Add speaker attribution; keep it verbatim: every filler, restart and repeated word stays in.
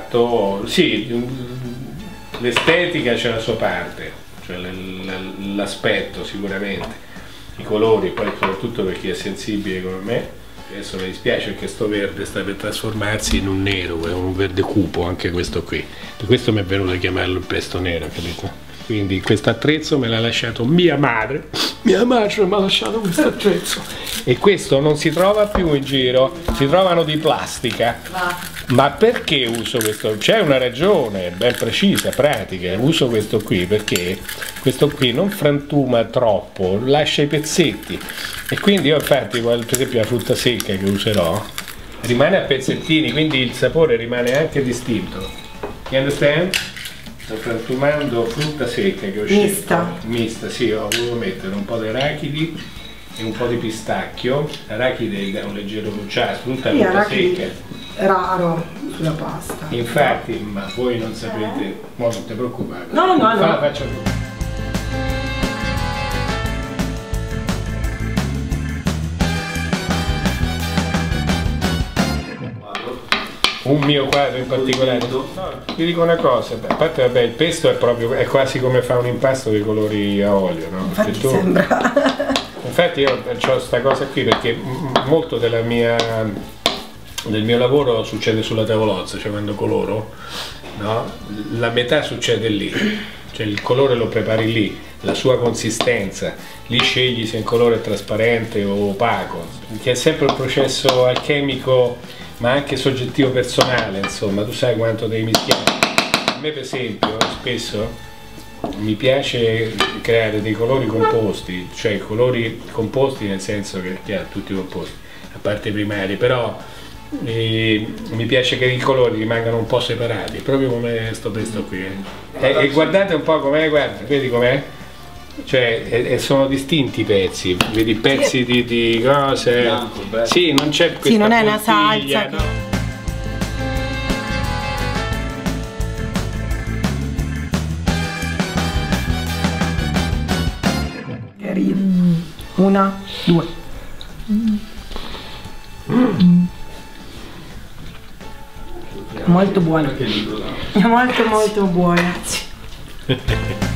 Speaker 1: fatto, sì, l'estetica c'è la sua parte, cioè l'aspetto sicuramente, i colori, poi soprattutto per chi è sensibile come me. Adesso mi dispiace perché sto verde sta per trasformarsi in un nero, è un verde cupo anche questo qui, per questo mi è venuto a chiamarlo il pesto nero, capito? Quindi questo attrezzo me l'ha lasciato mia madre, mia madre mi ha lasciato questo attrezzo e questo non si trova più in giro, si trovano di plastica. Ma perché uso questo? C'è una ragione ben precisa, pratica, uso questo qui perché questo qui non frantuma troppo, lascia i pezzetti e quindi io infatti per esempio la frutta secca che userò rimane a pezzettini, quindi il sapore rimane anche distinto. You understand? Sto frantumando frutta secca che ho scelto. Mista. Mista, sì, ho voluto mettere un po' di arachidi e un po' di pistacchio. L'arachide è un leggero bruciato, tutta
Speaker 2: sì,
Speaker 1: frutta secca.
Speaker 2: Raro sulla pasta.
Speaker 1: Infatti, ma voi non sapete, eh? No, non ti preoccupare.
Speaker 2: No, no, no.
Speaker 1: Fa,
Speaker 2: no.
Speaker 1: Faccio un mio quadro in particolare. No, ti dico una cosa, a parte vabbè, il pesto è proprio è quasi come fa un impasto dei colori a olio, no?
Speaker 2: Infatti
Speaker 1: tu,
Speaker 2: sembra.
Speaker 1: Infatti io ho questa cosa qui perché molto della mia del mio lavoro succede sulla tavolozza, cioè quando coloro, no? La metà succede lì, cioè il colore lo prepari lì, la sua consistenza, lì scegli se il colore è trasparente o opaco, che è sempre un processo alchemico ma anche soggettivo personale, insomma, tu sai quanto devi mischiare. A me per esempio spesso mi piace creare dei colori composti, cioè colori composti nel senso che chiaro, tutti composti, a parte i primari, però e mi piace che i colori rimangano un po' separati, proprio come sto pesto qui. Eh. E, e guardate un po' com'è, guarda, vedi com'è? Cioè, e, e sono distinti i pezzi, vedi pezzi di, di cose. Bianco, sì, non c'è questa
Speaker 2: sì, non è
Speaker 1: puntiglia,
Speaker 2: una salsa.
Speaker 1: No?
Speaker 2: Che una, due. Mm. Mm. Molto buono, molto molto buono.